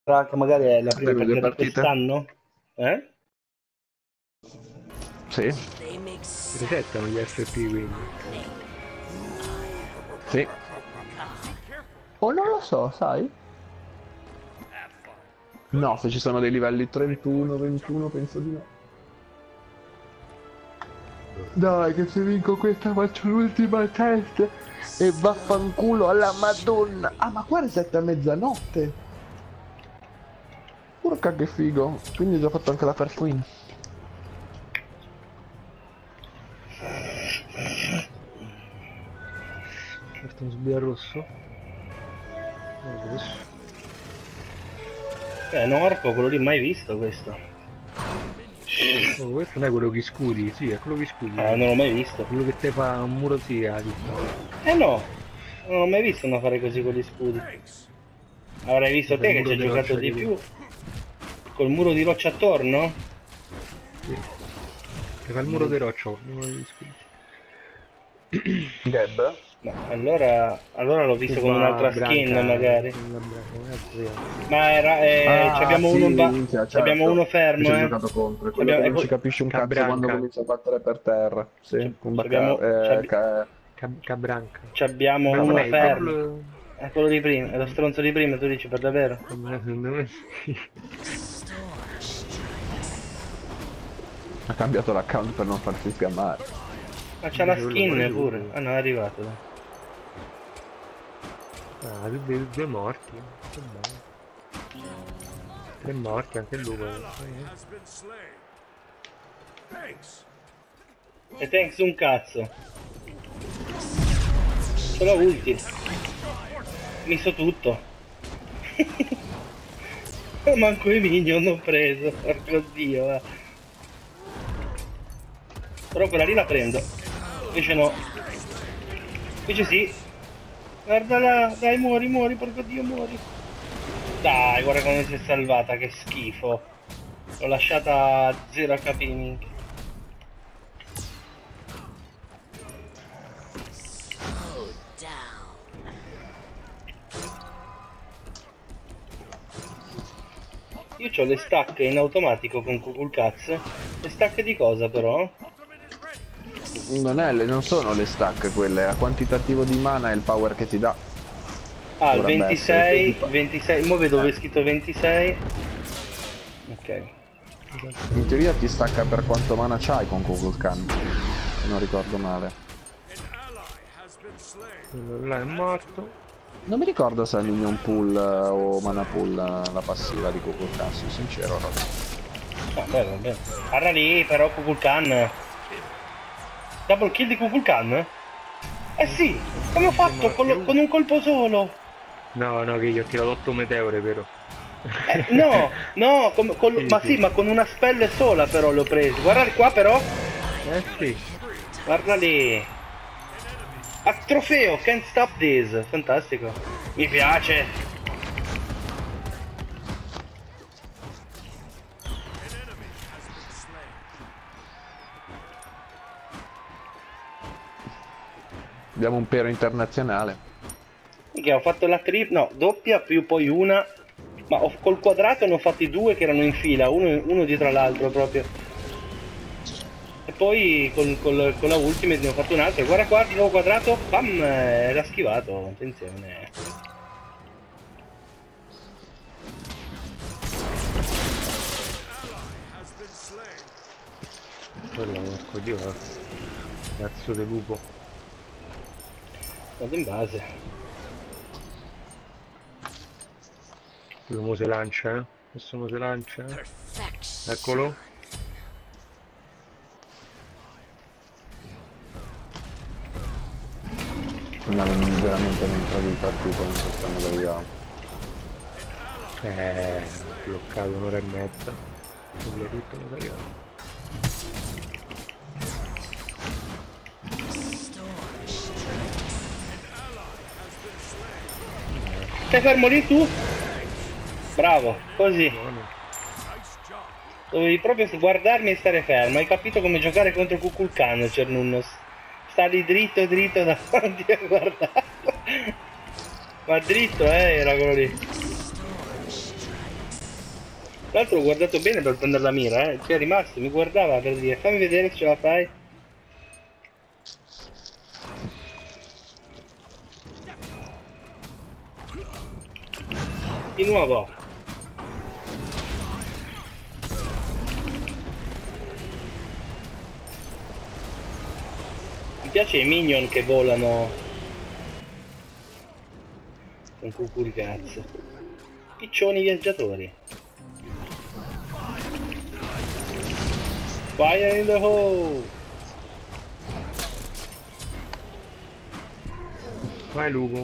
che magari è la prima Avevi due partita di partite? quest'anno? Eh? Sì, Resettano gli FP quindi. sì. O non lo so, sai? No, se ci sono dei livelli 31, 21, penso di no. Dai, che se vinco questa faccio l'ultima test e vaffanculo alla Madonna. Ah, ma qua resette a mezzanotte. Porca che figo. Quindi ho già fatto anche la first win. Questo è un sbia rosso. Adesso. Norco, quello lì mai visto questo. Oh, questo non è quello che scudi, sì, è quello che scudi. Non l'ho mai visto. Quello che te fa un muro sì, No, non ho mai visto uno fare così con gli scudi. Avrai visto te che ci hai giocato di più. Col muro di roccia attorno? Sì. Che fa il muro di roccia, uno degli scudi. Gab? No, allora l'ho visto con un'altra skin magari. Ma era, abbiamo sì, uno, minchia, certo. abbiamo uno fermo, ci ho giocato contro, è quello che non ci capisce un cazzo quando comincia a battere per terra. Sì, un Cabranca. Abbiamo uno fermo. È quello di prima, è lo stronzo di prima, tu dici per davvero? Ha cambiato l'account per non farsi sgamare. Ma c'ha la skin pure. Ah no, è arrivato. Ah, due morti. Che bello. 3 morti, anche lui. E thanks un cazzo. Solo ulti. Misso tutto. Manco i minion ho preso. Porco dio, va. Però quella lì la prendo. Invece no. Invece sì. Guardala, dai, muori, porco dio, muori. Dai, guarda come si è salvata, che schifo. L'ho lasciata a 0 HP minchia. Io ho le stack in automatico con Kukulkaz. Le stack di cosa però? Non sono le stack quelle, a quantitativo di mana è il power che ti dà. Ah, il 26, 26, mo vedo dove è scritto 26. Ok. In teoria ti stacca per quanto mana c'hai con Kukulkan, se non ricordo male. Là è morto. Non mi ricordo se è minion pool o mana pool la passiva di Kukulkan, sono sincero. Vabbè. Guarda lì però Kukulkan. Double kill di Kukulkan? Eh sì, come ho fatto con un colpo solo? No, che io ho tirato 8 meteore, vero? No, ma sì, ma con una spell sola però l'ho preso. Guarda qua però. Sì. Guarda lì. A trofeo, can't stop this. Fantastico. Mi piace. Abbiamo un pero internazionale. Che ho fatto la doppia più poi una. Ma col quadrato ne ho fatti 2 che erano in fila, uno dietro l'altro proprio. E poi con la ultimate ne ho fatto un altro. Guarda qua, di nuovo quadrato, bam, era schivato, attenzione. Quello, porco dio, cazzo di lupo. Vado in base. Quello si lancia, Questo si lancia. Eccolo. Ma veramente non entrato in partita, non so se stanno vediamo. Bloccato un'ora e mezza. Quello tutto lo tagliamo. Stai fermo lì tu? Bravo, così. Dovevi proprio guardarmi e stare fermo. Hai capito come giocare contro Kukulkan, Cernunnos. Sta lì dritto davanti a guardare. Ma dritto era quello lì. L'altro l'ho guardato bene per prendere la mira, Cioè è rimasto, mi guardava per dire fammi vedere se ce la fai. Di nuovo. Mi piace i minion che volano con cucuricazzo. Piccioni viaggiatori. Fire in the hole! Vai Lugo.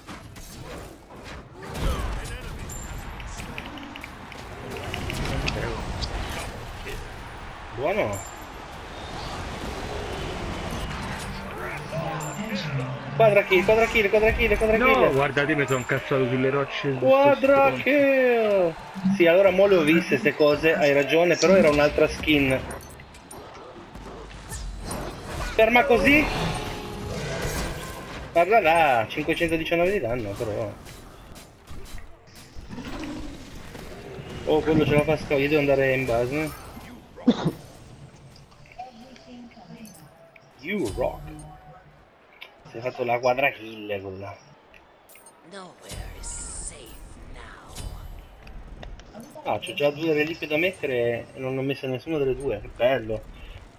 Buono! Quadra kill, quadra kill, quadra kill, quadra No, kill! guardate, mi sono incazzato sulle rocce. Quadra kill! Sì, allora mo le ho viste queste cose, hai ragione, però era un'altra skin. Ferma così? Guarda là, 519 di danno però. Oh, quello ce la fa scavare, io devo andare in base. You rock. Si è fatto la quadra kill quella. Ah, c'ho già 2 reliquie da mettere e non ho messo nessuna delle 2, che bello.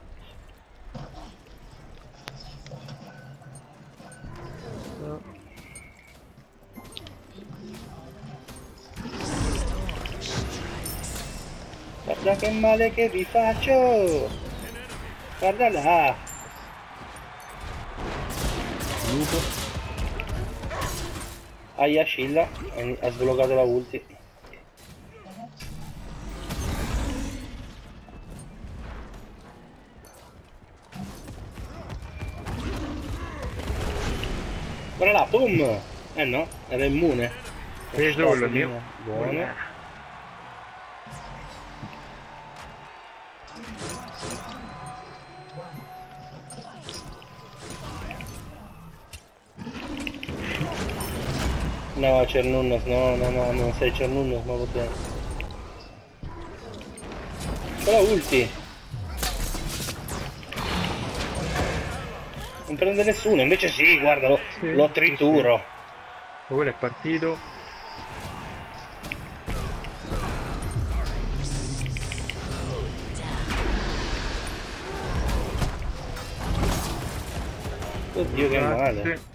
Guarda che male che vi faccio! Guarda là! Lupo. Aia Scilla, ha sbloccato la ulti. Guarda là, boom! Eh no, era immune. Preso quello mio. Buono. No, Cernunnos, no, non sei Cernunnos, ma va bene. Però ulti. Non prende nessuno, invece sì, guarda, lo trituro. Sì. Quello è partito. Oddio che male.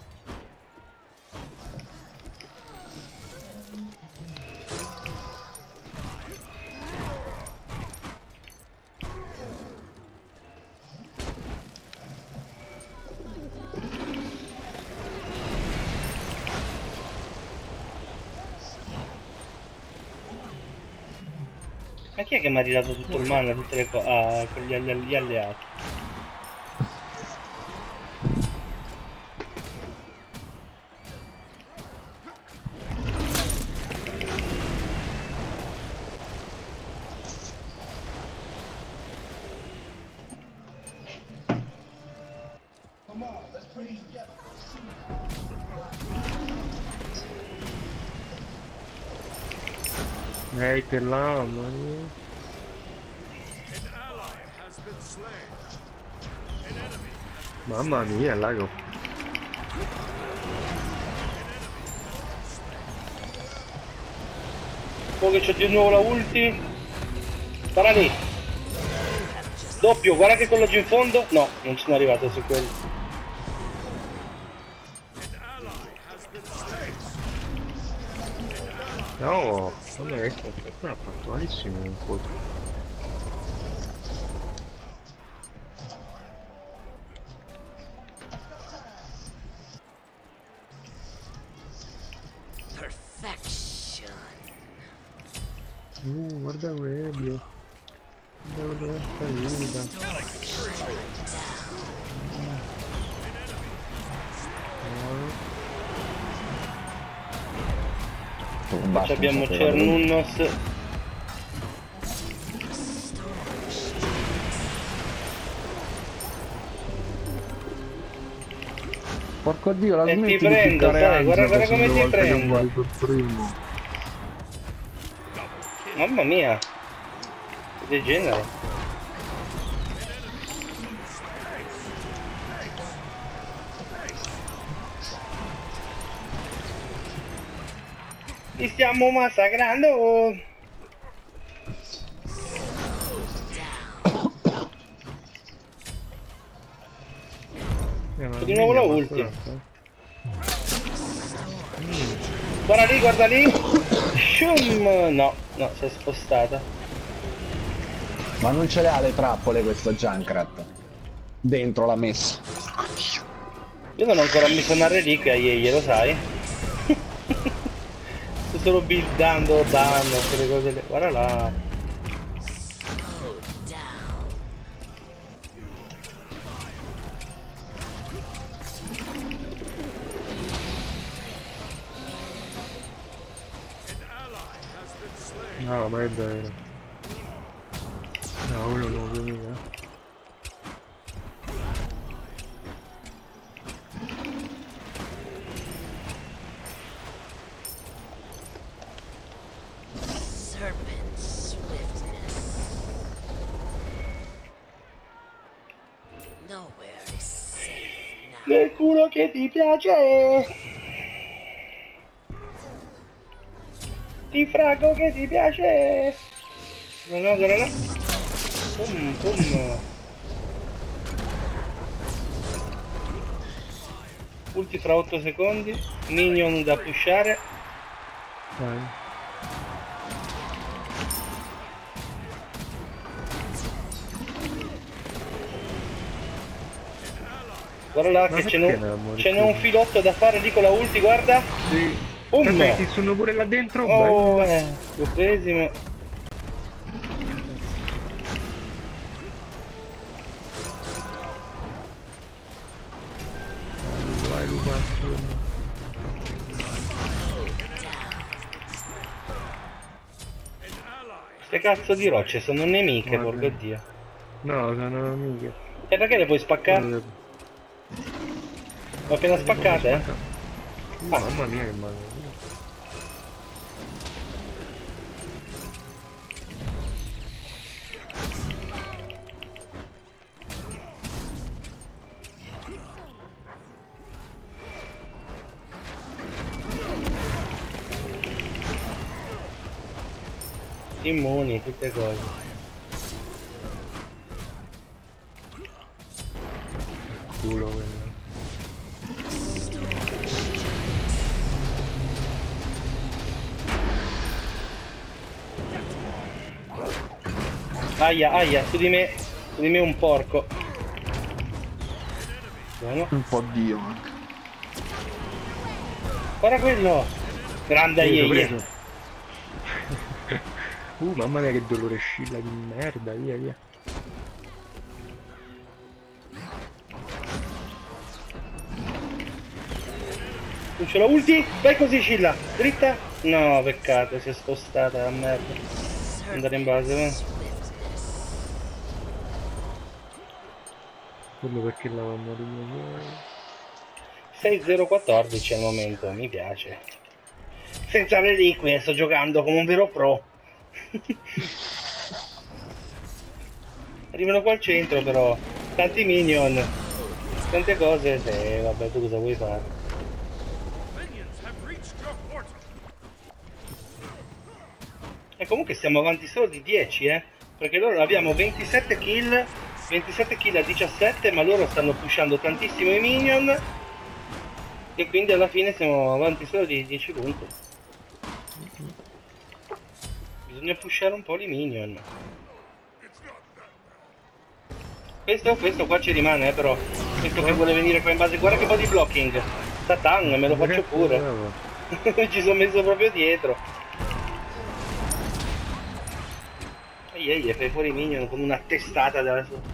Ma chi è che mi ha ridato tutto il mana, tutte le cose? Ah, con gli alleati. Per là, mamma mia. Mamma mia, lago. Poi che c'è di nuovo la ulti. Spara lì. Doppio, guarda che colloggio in fondo. No, non sono arrivato su quello. No, non è che qualcuno ha fatto malissimo un po'. Guarda quello. Guarda quello che sta Ci abbiamo Cernunnos. Porco dio, la E smetti ti prendo, di sai, guarda come ti prendo. prendo. Mamma mia. Del genere. Li stiamo massacrando. Di nuovo la ulti. Guarda lì. Shum. No, si è spostata. Ma non ce le ha le trappole questo Junkrat. Dentro l'ha messo. Io non ho ancora messo una reliquia, lo sai? Sto solo buildando danno, quelle cose lì. Guarda là. No, ma è vero. No, quello non lo vedo. Serpent swiftness. Nowhere is safe now. Nel culo che ti piace. Ti frago che ti piace. No, guarda là. Pum. Ulti fra 8 secondi. Minion da pushare. Vai. Guarda là Ma che ce perché n'è un filotto da fare lì con la ulti, guarda. Sì. Vabbè, Ti sono pure là dentro. Oh, dopesimo. Vai Luca. Queste cazzo di rocce sono nemiche, Guarda. porco dio. No, sono amiche. E perché le puoi spaccare? L'ho appena spaccate, eh? Mamma mia che male. Immuni, tutte cose. Culo quello. Aia, su di me un porco. Buono. Un po' Dio anche. Guarda quello! Grande Preso, Aie. preso. Mamma mia che dolore scilla di merda, via. Non ce l'ho ulti? Vai così Scilla! Dritta? No, peccato, si è spostata la merda. Andare in base, va? Quello perché la va a morire. 6014 al momento, mi piace. Senza reliquie, sto giocando come un vero pro. Arrivano qua al centro però, tanti minion, tante cose, vabbè, tu cosa vuoi fare? E comunque stiamo avanti solo di 10, perché loro abbiamo 27 kill a 17, ma loro stanno pushando tantissimo i minion e quindi alla fine siamo avanti solo di 10 punti. Bisogna pushare un po' i minion. Questo qua ci rimane, però. Questo che vuole venire qua in base. Guarda che body blocking. Satan, me lo faccio pure. Ci sono messo proprio dietro. Ehi, fai fuori i minion con una testata dalla sua.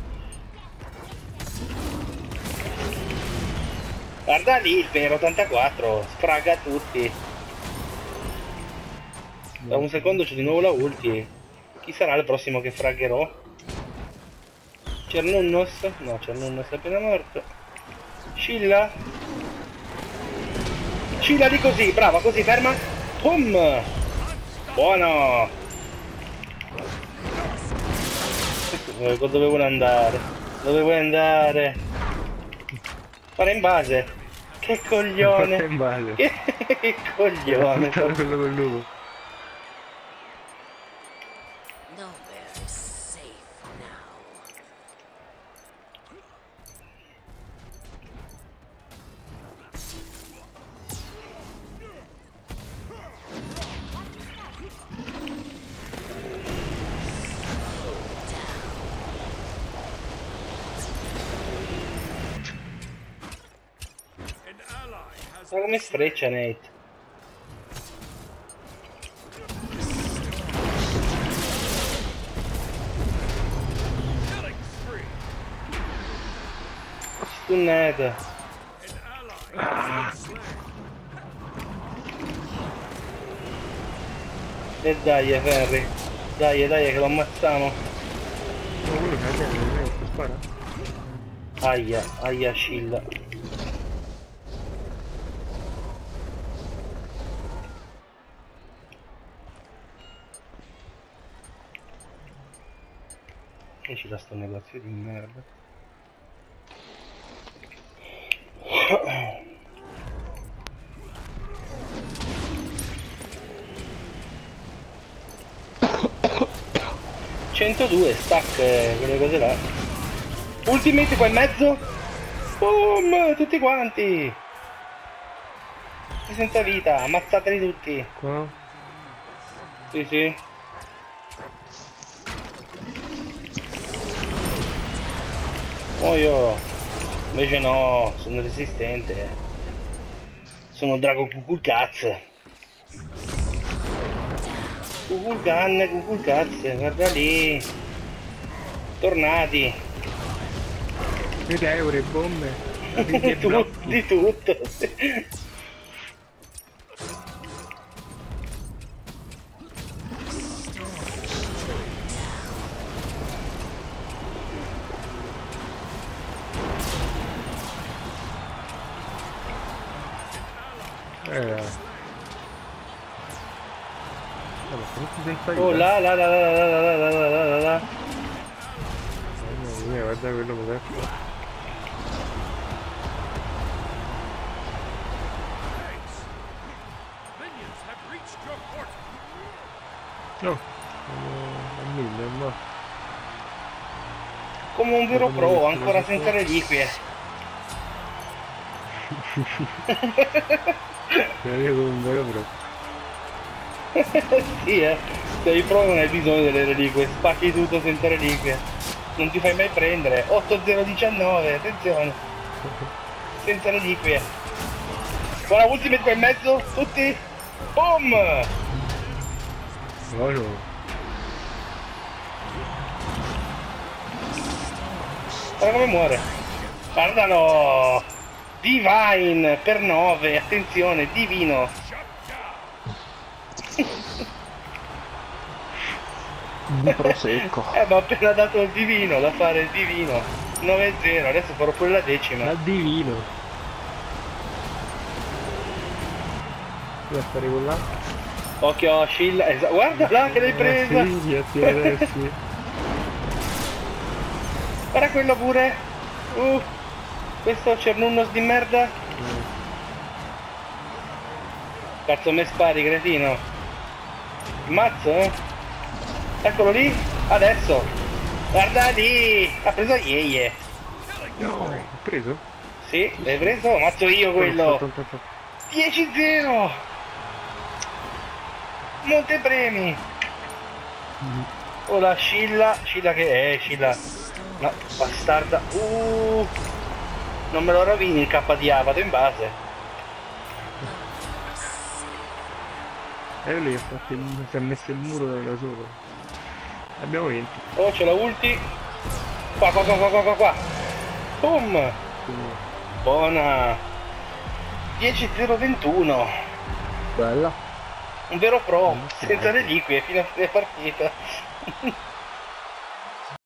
Guarda lì il per 84. Sfraga tutti. Da un secondo c'è di nuovo la ulti. Chi sarà il prossimo che fragherò? Cernunnos? No, Cernunnos è appena morto. Scilla? Scilla lì così, brava, così, ferma. Pum! Buono! Dove vuole andare? Dove vuoi andare? Fare in base. Che coglione. in base. Che coglione. Quello con lupo. Nowhere is safe now. Ma come sfreccia Nate? Stunnata. E dai Ferri. Dai che lo ammazziamo. Ma quello che ha spara. Aia Scilla. E ci da sto negozio di merda. ...102 stack, quelle cose là. Ultimate qua in mezzo. Boom, tutti quanti. Senza vita, ammazzateli tutti. Qua? Sì. Muoio. Invece no, sono resistente. Sono Drago Cuculcaz. Cuculcaz, guarda lì. Tornati. Meteore, bombe. Di tutto. Oh là. Guarda quello cos'è. No, no. Come un vero pro, ancora senza reliquie. Come un vero pro. Sì, sei pro non hai bisogno delle reliquie, spacchi tutto senza reliquie. Non ti fai mai prendere. 8019, attenzione. Senza reliquie. Guarda, ultimate qua in mezzo, tutti. Boom! No. Guarda come muore. Guardalo! Divine per 9, attenzione, divino. Di prosecco. Ma ho appena dato il divino, da fare il divino. 9-0, adesso farò pure la decima. Ma divino. Devo stare con là. Occhio Scilla, guarda là che l'hai presa. Sì. Guarda quello pure. Questo Cernunnos di merda. Cazzo me spari, cretino. Mazzo, eh? Eccolo lì, adesso. Guarda lì, ha preso Yeye. No, ho preso? Sì, l'hai preso? Ammazzo io quello. 10-0. Montepremi. Oh la Scilla che è Scilla. No, bastarda. Non me lo rovini il K di Avato in base. Lui si è messo il muro da solo. Abbiamo vinto. Oh, c'è la ulti. Qua. Boom. Buona. 10-0-21. Bella. Un vero pro, senza reliquie fino a fine partita.